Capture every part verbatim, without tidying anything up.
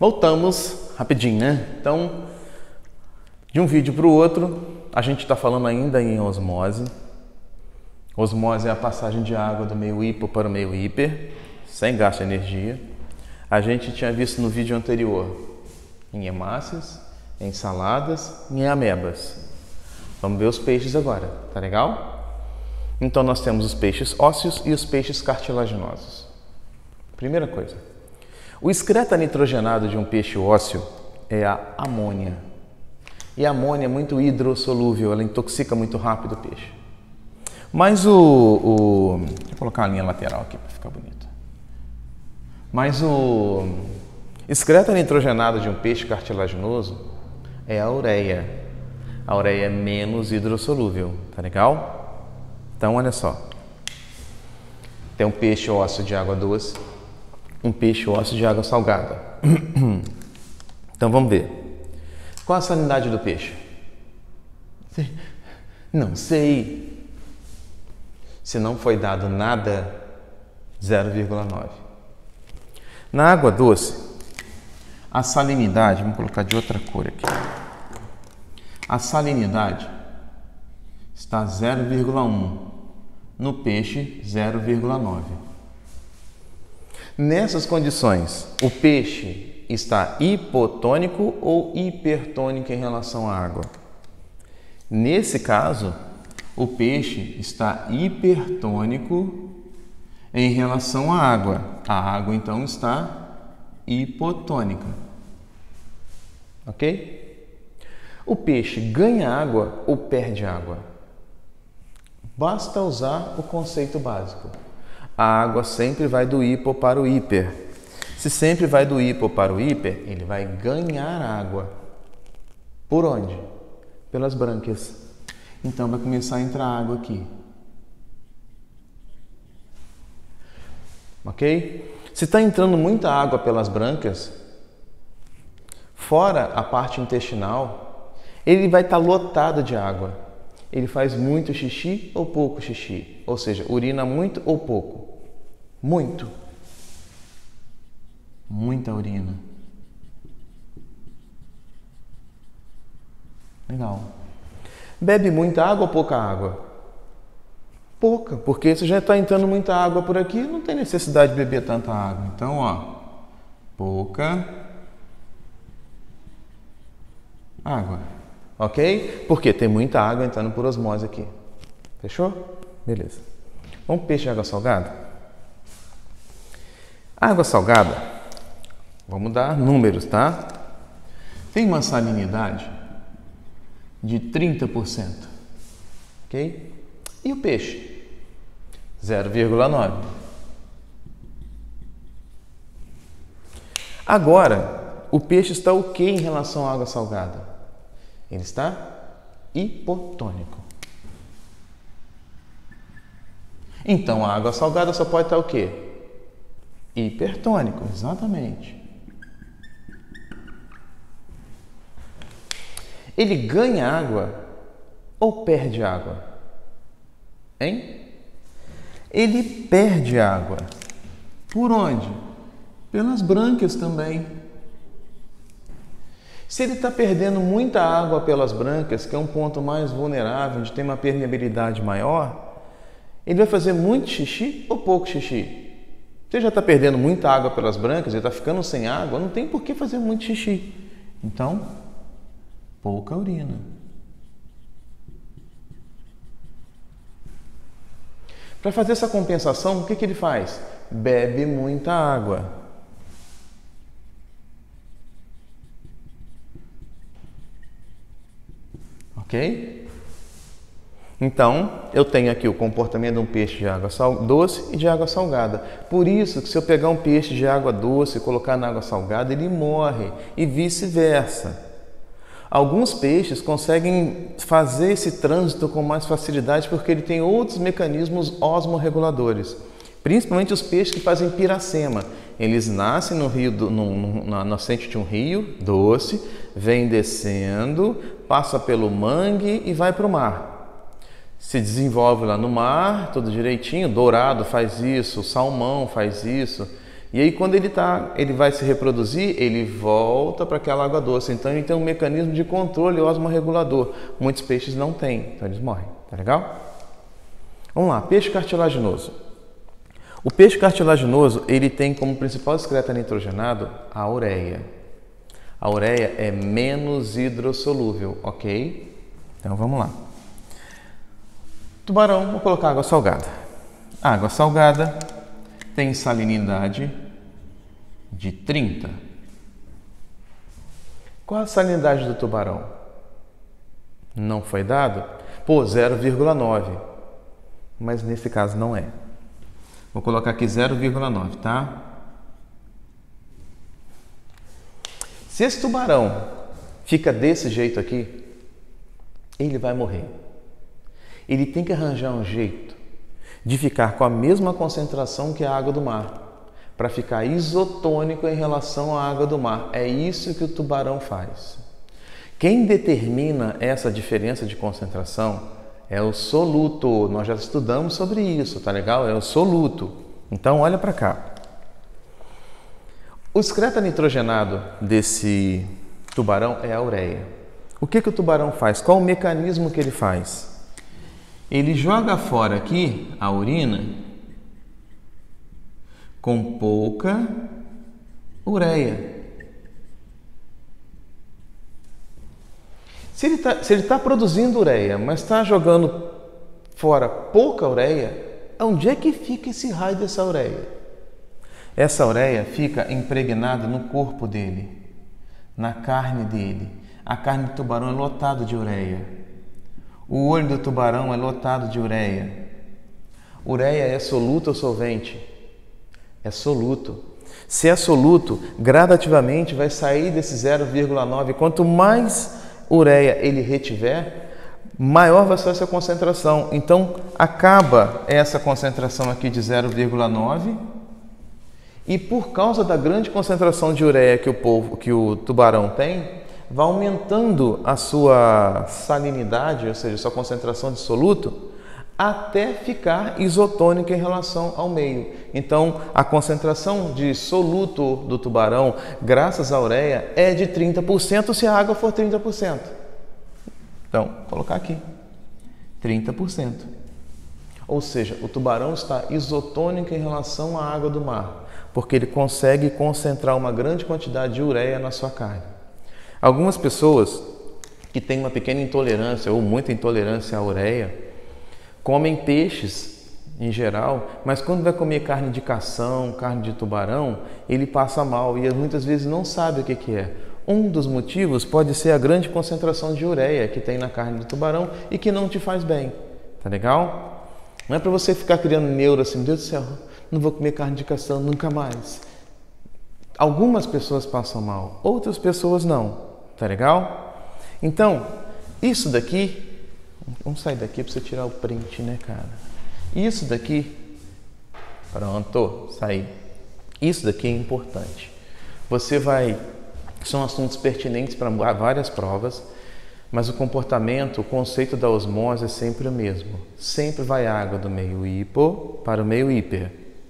Voltamos rapidinho, né? Então, de um vídeo para o outro, a gente está falando ainda em osmose. Osmose é a passagem de água do meio hipo para o meio hiper, sem gasto de energia. A gente tinha visto no vídeo anterior em hemácias, em saladas e em amebas. Vamos ver os peixes agora, tá legal? Então nós temos os peixes ósseos e os peixes cartilaginosos. Primeira coisa, o excreto nitrogenado de um peixe ósseo é a amônia. E a amônia é muito hidrossolúvel, ela intoxica muito rápido o peixe. Mas o... o deixa eu colocar a linha lateral aqui para ficar bonito. Mas o excreto nitrogenado de um peixe cartilaginoso é a ureia. A ureia é menos hidrossolúvel, tá legal? Então, olha só. Tem um peixe ósseo de água doce, um peixe ósseo de água salgada. Então, vamos ver. Qual a salinidade do peixe? Não sei. Se não foi dado nada, zero vírgula nove. Na água doce, a salinidade, vamos colocar de outra cor aqui. A salinidade está zero vírgula um, no peixe zero vírgula nove. Nessas condições, o peixe está hipotônico ou hipertônico em relação à água? Nesse caso, o peixe está hipertônico em relação à água. A água, então, está hipotônica. Ok? O peixe ganha água ou perde água? Basta usar o conceito básico. A água sempre vai do hipo para o hiper. Se sempre vai do hipo para o hiper, ele vai ganhar água. Por onde? Pelas brânquias. Então vai começar a entrar água aqui. Ok? Se está entrando muita água pelas brânquias, fora a parte intestinal, ele vai estar lotado de água. Ele faz muito xixi ou pouco xixi? Ou seja, urina muito ou pouco? Muito. Muita urina. Legal. Bebe muita água ou pouca água? Pouca, porque se já está entrando muita água por aqui, não tem necessidade de beber tanta água. Então, ó, pouca água, ok? Porque tem muita água entrando por osmose aqui. Fechou? Beleza. Vamos peixe de água salgada? Água salgada, vamos dar números, tá? Tem uma salinidade de trinta por cento, ok? E o peixe? zero vírgula nove. Agora, o peixe está o que em relação à água salgada? Ele está hipotônico. Então, a água salgada só pode estar o quê? Hipertônico, exatamente. Ele ganha água ou perde água? Hein? Ele perde água. Por onde? Pelas brânquias também. Se ele está perdendo muita água pelas brânquias, que é um ponto mais vulnerável, onde tem uma permeabilidade maior, ele vai fazer muito xixi ou pouco xixi? Você já está perdendo muita água pelas brânquias, ele está ficando sem água, não tem por que fazer muito xixi. Então, pouca urina. Para fazer essa compensação, o que, que ele faz? Bebe muita água. Ok? Então, eu tenho aqui o comportamento de um peixe de água doce e de água salgada. Por isso que se eu pegar um peixe de água doce e colocar na água salgada, ele morre e vice-versa. Alguns peixes conseguem fazer esse trânsito com mais facilidade porque ele tem outros mecanismos osmorreguladores. Principalmente os peixes que fazem piracema. Eles nascem no rio, do, no, no, na nascente de um rio doce, vem descendo, passa pelo mangue e vai para o mar. Se desenvolve lá no mar, tudo direitinho. Dourado faz isso, salmão faz isso. E aí quando ele, tá, ele vai se reproduzir, ele volta para aquela água doce. Então ele tem um mecanismo de controle osmorregulador. Muitos peixes não têm, então eles morrem. Tá legal? Vamos lá, peixe cartilaginoso. O peixe cartilaginoso, ele tem como principal excreta nitrogenado a ureia. A ureia é menos hidrossolúvel, ok? Então vamos lá. Tubarão, vou colocar água salgada. Água salgada tem salinidade de trinta. Qual a salinidade do tubarão? Não foi dado? Pô, zero vírgula nove. Mas nesse caso não é. Vou colocar aqui zero vírgula nove, tá? Se esse tubarão fica desse jeito aqui, ele vai morrer. Ele tem que arranjar um jeito de ficar com a mesma concentração que a água do mar, para ficar isotônico em relação à água do mar. É isso que o tubarão faz. Quem determina essa diferença de concentração é o soluto. Nós já estudamos sobre isso, tá legal? É o soluto. Então, olha para cá. O excreta nitrogenado desse tubarão é a ureia. O que, que o tubarão faz? Qual o mecanismo que ele faz? Ele joga fora aqui a urina com pouca ureia. Se ele está se ele tá produzindo ureia, mas está jogando fora pouca ureia, onde é que fica esse raio dessa ureia? Essa ureia fica impregnada no corpo dele, na carne dele. A carne do tubarão é lotada de ureia. O olho do tubarão é lotado de ureia. Ureia é soluto ou solvente? É soluto. Se é soluto, gradativamente vai sair desse zero vírgula nove. Quanto mais ureia ele retiver, maior vai ser essa concentração. Então, acaba essa concentração aqui de zero vírgula nove e por causa da grande concentração de ureia que o, polvo, que o tubarão tem, vai aumentando a sua salinidade, ou seja, sua concentração de soluto, até ficar isotônica em relação ao meio. Então, a concentração de soluto do tubarão, graças à ureia, é de trinta por cento se a água for trinta por cento. Então, vou colocar aqui, trinta por cento. Ou seja, o tubarão está isotônico em relação à água do mar, porque ele consegue concentrar uma grande quantidade de ureia na sua carne. Algumas pessoas que têm uma pequena intolerância ou muita intolerância à ureia, comem peixes em geral, mas quando vai comer carne de cação, carne de tubarão, ele passa mal e muitas vezes não sabe o que que é. Um dos motivos pode ser a grande concentração de ureia que tem na carne do tubarão e que não te faz bem. Tá legal? Não é para você ficar criando neuro assim, meu Deus do céu, não vou comer carne de cação nunca mais. Algumas pessoas passam mal, outras pessoas não. Tá legal? Então, isso daqui... Vamos sair daqui para você tirar o print, né, cara? Isso daqui... Pronto, saí. Isso daqui é importante. Você vai... São assuntos pertinentes para várias provas, mas o comportamento, o conceito da osmose é sempre o mesmo. Sempre vai água do meio hipo para o meio hiper.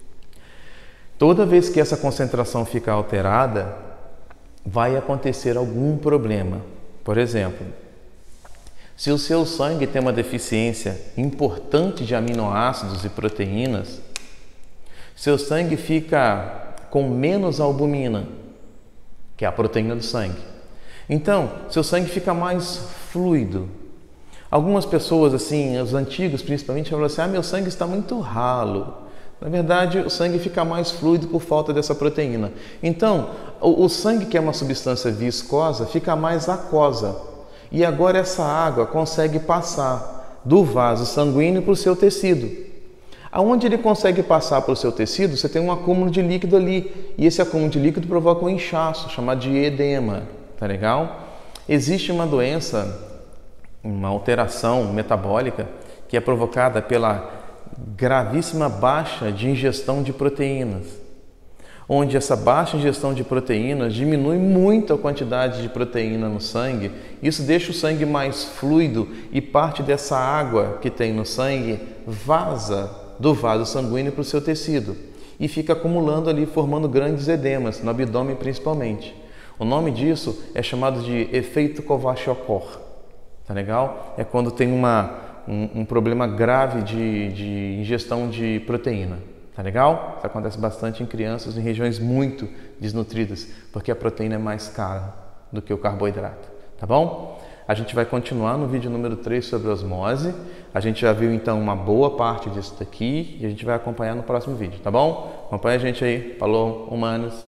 Toda vez que essa concentração fica alterada, vai acontecer algum problema. Por exemplo, se o seu sangue tem uma deficiência importante de aminoácidos e proteínas, seu sangue fica com menos albumina, que é a proteína do sangue. Então, seu sangue fica mais fluido. Algumas pessoas, assim, os antigos principalmente, falam assim, ah, meu sangue está muito ralo. Na verdade, o sangue fica mais fluido por falta dessa proteína. Então, o, o sangue, que é uma substância viscosa, fica mais aquosa. E agora essa água consegue passar do vaso sanguíneo para o seu tecido. Aonde ele consegue passar para o seu tecido, você tem um acúmulo de líquido ali. E esse acúmulo de líquido provoca um inchaço, chamado de edema. Tá legal? Existe uma doença, uma alteração metabólica, que é provocada pela gravíssima baixa de ingestão de proteínas, onde essa baixa ingestão de proteínas diminui muito a quantidade de proteína no sangue. Isso deixa o sangue mais fluido e parte dessa água que tem no sangue vaza do vaso sanguíneo para o seu tecido. e fica acumulando ali, formando grandes edemas, no abdômen principalmente. O nome disso é chamado de efeito Kwashiorkor, tá legal? É quando tem uma, um, um problema grave de, de ingestão de proteína, tá legal? Isso acontece bastante em crianças em regiões muito desnutridas, porque a proteína é mais cara do que o carboidrato, tá bom? A gente vai continuar no vídeo número três sobre osmose. A gente já viu então uma boa parte disso daqui e a gente vai acompanhar no próximo vídeo, tá bom? Acompanha a gente aí. Falou, humanos!